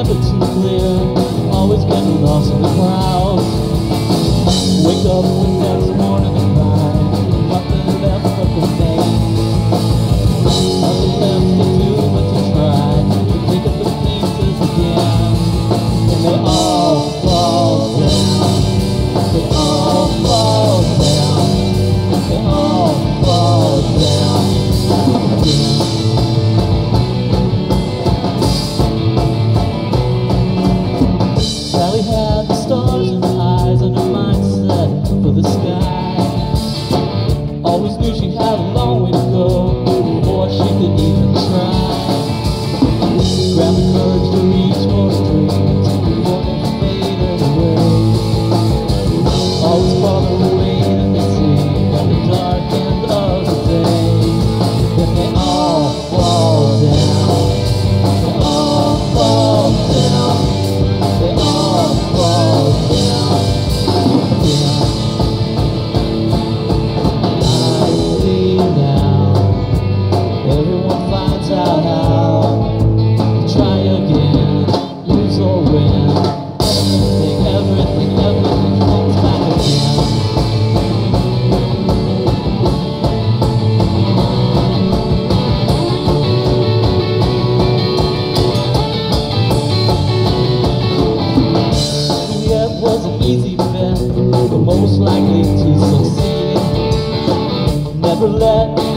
never too clear, always getting lost in the crowds. Wake up the next morning and find nothing left but the name. Nothing left to do but to try to pick up the pieces again. And they all fall down. They all fall down. They all fall down again. Sally had the stars in her eyes and her mindset for the sky. Always knew she had a long way to go before she could even try. Grab the courage to reach for her dreams before they faded away. Always farther away than they seem at the dark end of the day. Then they all fall down. They all fall down. They all fall down again. I see now, everyone finds out how to try again, lose or win. Everything comes back again. Juliet was an easy bet, but most likely to succeed. Never let